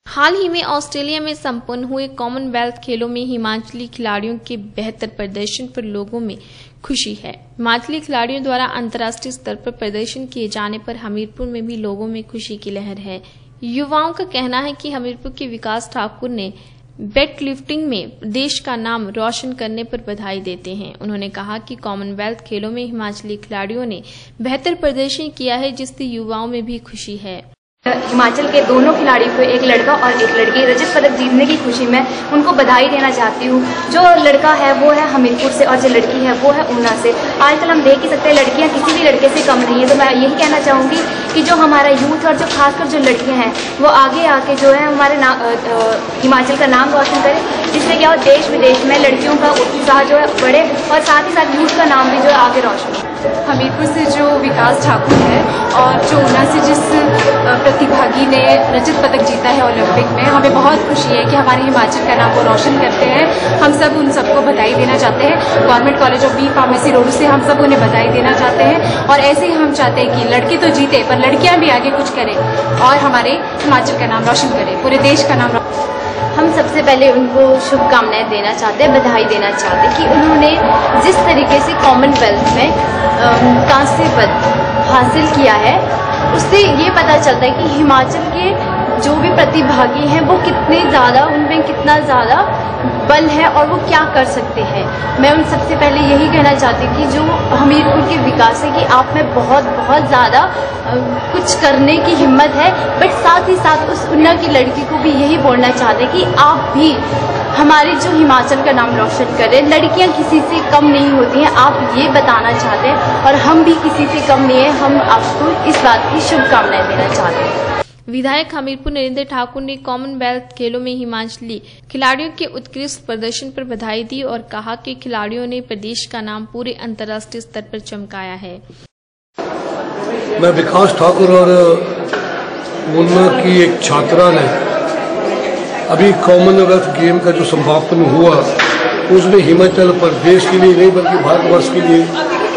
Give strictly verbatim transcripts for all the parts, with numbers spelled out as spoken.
हाल ही में ऑस्ट्रेलिया में संपन्न हुए कॉमनवेल्थ खेलों में हिमाचली खिलाड़ियों के बेहतर प्रदर्शन पर लोगों में खुशी है। हिमाचली खिलाड़ियों द्वारा अंतर्राष्ट्रीय स्तर पर प्रदर्शन किए जाने पर हमीरपुर में भी लोगों में खुशी की लहर है। युवाओं का कहना है कि हमीरपुर के विकास ठाकुर ने वेट लिफ्टिंग में देश का नाम रोशन करने पर बधाई देते हैं। उन्होंने कहा कि कॉमनवेल्थ खेलों में हिमाचली खिलाड़ियों ने बेहतर प्रदर्शन किया है, जिससे युवाओं में भी खुशी है। हिमाचल के दोनों खिलाड़ियों को, एक लड़का और एक लड़की, रजत पदक जीतने की खुशी में उनको बधाई देना चाहती हूँ। जो लड़का है वो है हमीरपुर से और जो लड़की है वो है ऊना से। आजकल हम देख ही सकते हैं लड़कियाँ किसी भी लड़के से कम नहीं है। तो मैं यही कहना चाहूँगी कि जो हमारा यूथ और जो खासकर जो लड़कियाँ हैं वो आगे आके जो है हमारे ना हिमाचल का नाम रोशन करें, जिससे क्या हो देश विदेश में लड़कियों का उत्साह जो है बढ़े और साथ ही साथ यूथ का नाम भी जो है आगे रोशन हो। हमीरपुर से जो विकास ठाकुर है और जो ऊना से जिस प्रतिभागी ने रजत पदक जीता है ओलंपिक में, हमें बहुत खुशी है कि हमारे हिमाचल का नाम वो रोशन करते हैं। हम सब उन सबको बधाई देना चाहते हैं। Government college of B pharmacy road से हम सब उन्हें बधाई देना चाहते हैं और ऐसे ही हम चाहते हैं कि लड़के तो जीते पर लड़कियां भी आगे कुछ करें और हमारे हिमाचल का नाम रोशन करें, पूरे देश का नाम। हम सबसे पहले उनको शुभकामनाएं देना चाहते हैं, बधाई देना चाहते हैं कि उन्होंने जिस तरीके से कॉमनवेल्थ में कांस्य पद हासिल किया है, उससे ये पता चलता है कि हिमाचल के जो भी प्रतिभागी हैं वो कितने ज़्यादा, उनमें कितना ज़्यादा बल है और वो क्या कर सकते हैं। मैं उन सबसे पहले यही कहना चाहती हूँ कि जो हमीरपुर के विकास है कि आप में बहुत बहुत ज़्यादा कुछ करने की हिम्मत है, बट साथ ही साथ उस ऊना की लड़की को भी यही बोलना चाहते हैं कि आप भी हमारे जो हिमाचल का नाम रोशन करें। लड़कियां किसी से कम नहीं होती हैं, आप ये बताना चाहते हैं और हम भी किसी से कम नहीं है। हम आपको इस बात की शुभकामनाएं देना चाहते हैं। विधायक हमीरपुर नरेंद्र ठाकुर ने कॉमनवेल्थ खेलों में हिमाचली खिलाड़ियों के उत्कृष्ट प्रदर्शन पर बधाई दी और कहा कि खिलाड़ियों ने प्रदेश का नाम पूरे अंतर्राष्ट्रीय स्तर पर चमकाया है। मैं विकास ठाकुर और ऊना की एक छात्रा ने अभी कॉमनवेल्थ गेम का जो समापन हुआ उसमें हिमाचल प्रदेश के लिए नहीं बल्कि भारतवर्ष के लिए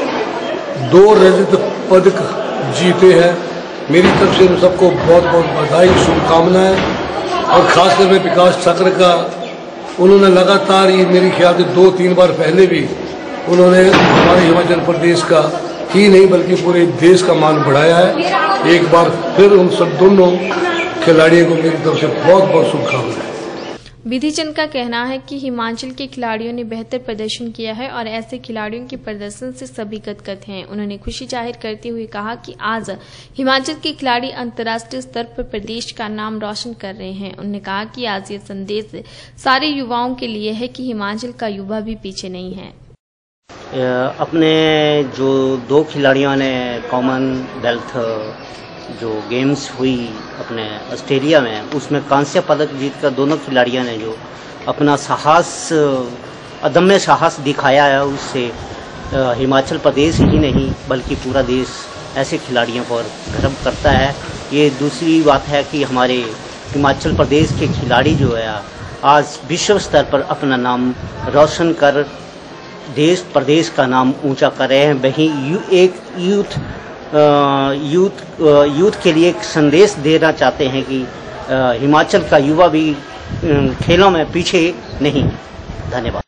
दो रजत पदक जीते हैं। मेरी तरफ से सबको बहुत बहुत बधाई, शुभकामनाएं। और खासकर मैं विकास ठाकुर का, उन्होंने लगातार ये मेरी ख्याल से दो तीन बार पहले भी उन्होंने हमारे हिमाचल प्रदेश का ही नहीं बल्कि पूरे देश का मान बढ़ाया है। एक बार फिर उन सब दोनों खिलाड़ियों को मेरी तरफ से बहुत बहुत शुभकामनाएं। विधिचंद का कहना है कि हिमाचल के खिलाड़ियों ने बेहतर प्रदर्शन किया है और ऐसे खिलाड़ियों के प्रदर्शन से सभी गदगद हैं। उन्होंने खुशी जाहिर करते हुए कहा कि आज हिमाचल के खिलाड़ी अंतर्राष्ट्रीय स्तर पर प्रदेश का नाम रोशन कर रहे हैं। उन्होंने कहा कि आज ये संदेश सारे युवाओं के लिए है कि हिमाचल का युवा भी पीछे नहीं है। अपने जो दो खिलाड़ियों ने कॉमनवेल्थ जो गेम्स हुई अपने ऑस्ट्रेलिया में, उसमें कांस्य पदक जीतकर दोनों खिलाड़ियों ने जो अपना साहस, अदम्य साहस दिखाया है, उससे हिमाचल प्रदेश ही नहीं बल्कि पूरा देश ऐसे खिलाड़ियों पर गर्व करता है। ये दूसरी बात है कि हमारे हिमाचल प्रदेश के खिलाड़ी जो है आज विश्व स्तर पर अपना नाम रोशन कर देश प्रदेश का नाम ऊंचा कर रहे हैं। वहीं यू, एक यूथ यूथ यूथ के लिए एक संदेश देना चाहते हैं कि हिमाचल का युवा भी खेलों में पीछे नहीं। धन्यवाद।